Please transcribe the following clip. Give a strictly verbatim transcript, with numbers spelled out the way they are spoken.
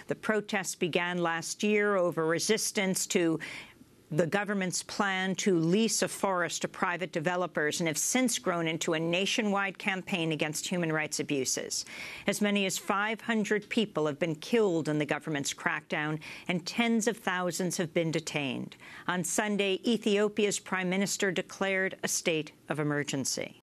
The protests began last year over resistance to the government's plan to lease a forest to private developers and have since grown into a nationwide campaign against human rights abuses. As many as five hundred people have been killed in the government's crackdown, and tens of thousands have been detained. On Sunday, Ethiopia's prime minister declared a state of emergency.